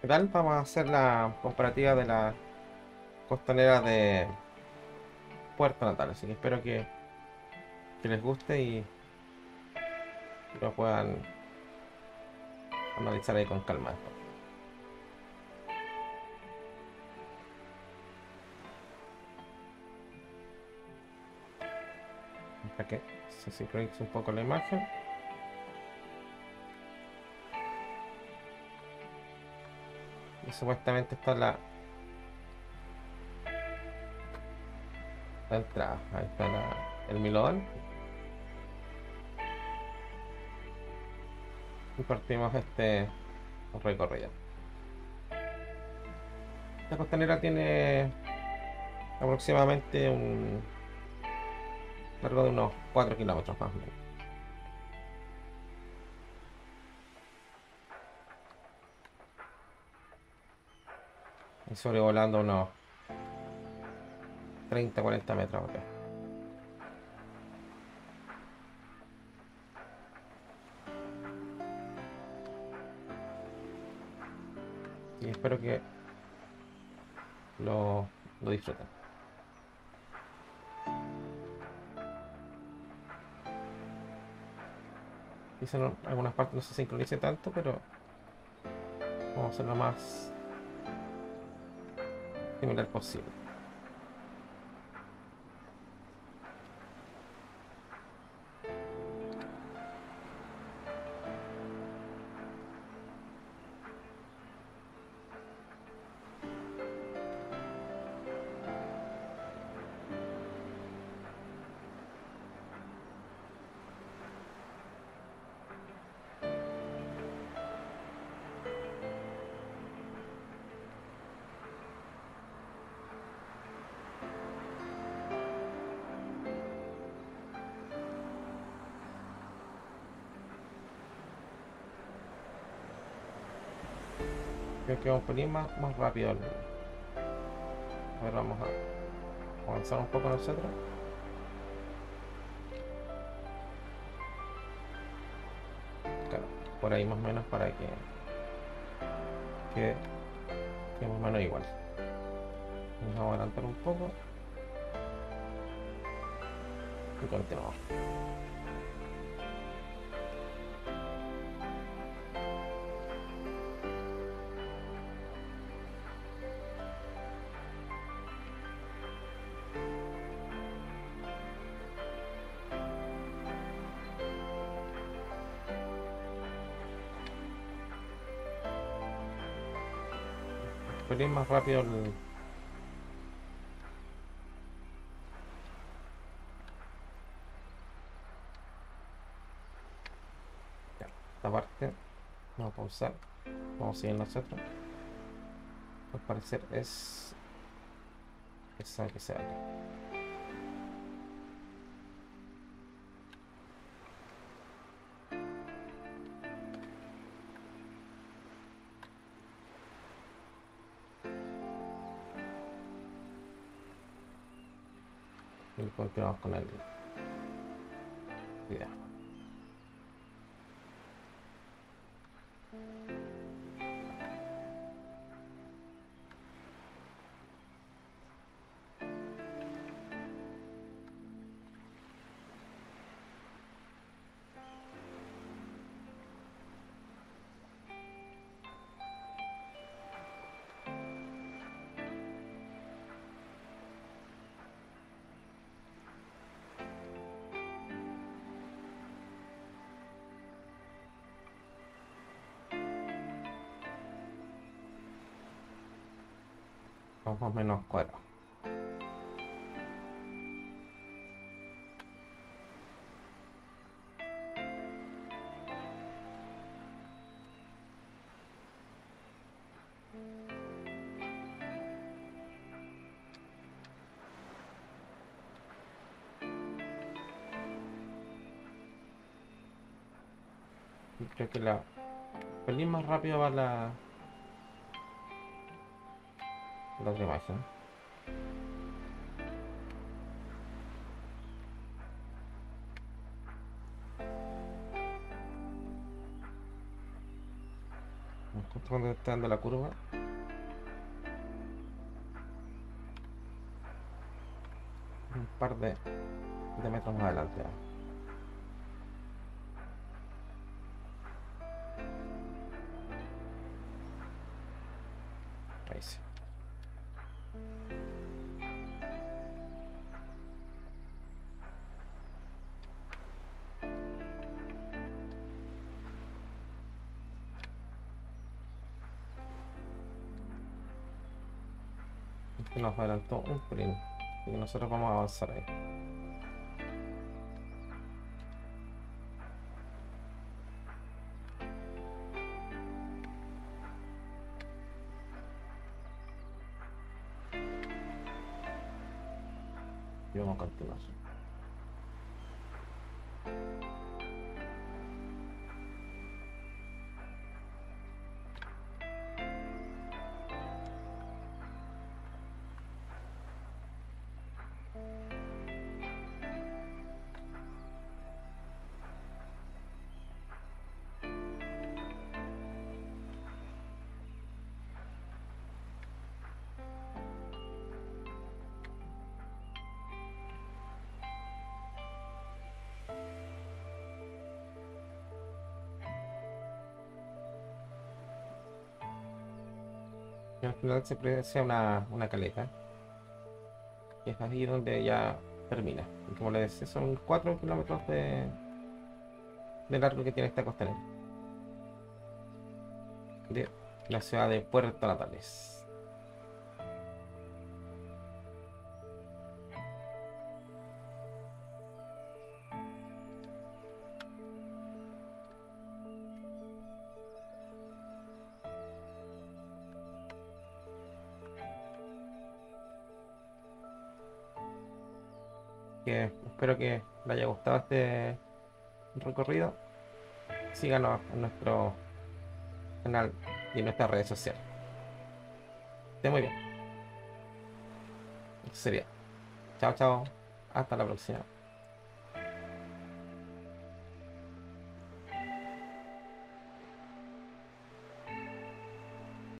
¿Qué tal? Vamos a hacer la comparativa de la costanera de Puerto Natal, así que espero que les guste y lo puedan analizar ahí con calma después. Para que se sincronice un poco la imagen. Y supuestamente está la entrada. Ahí está el milodón. Y partimos este recorrido. La costanera tiene aproximadamente un largo de unos 4 kilómetros más o menos. Y sobrevolando unos 30 40 metros acá. Y espero que lo disfruten. Quizá en algunas partes no se sincronice tanto, pero vamos a hacer lo más similar posible. Creo que va un pelín más rápido. A ver, vamos a avanzar un poco nosotros. Claro, por ahí más o menos para que, que más o menos igual. Vamos a adelantar un poco y continuamos. Un pelín más rápido ya, esta parte. Vamos a pausar. Vamos a seguir nosotros. Al parecer es esa que se abre. Y continuamos con el video. Vamos más o menos cuadrados. Y creo que pelín más rápido va la otra imagen. justo cuando está dando la curva. Un par de metros más adelante. Ahí sí. Este nos adelantó un pelín. Y nosotros vamos a avanzar ahí. Y vamos a continuar. Y al final se aprecia una caleta. Y es ahí donde ya termina. Y como les decía, son 4 kilómetros de largo que tiene esta costanera. De la ciudad de Puerto Natales. Que espero que les haya gustado este recorrido. Síganos en nuestro canal y en nuestras redes sociales. Esté muy bien. Eso sería. Chao, chao. Hasta la próxima.